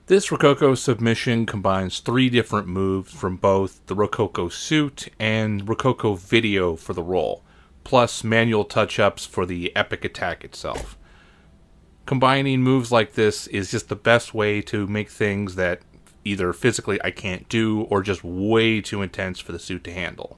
This Rokoko submission combines 3 different moves from both the Rokoko suit and Rokoko video for the role, plus manual touch-ups for the epic attack itself. Combining moves like this is just the best way to make things that either physically I can't do or just way too intense for the suit to handle.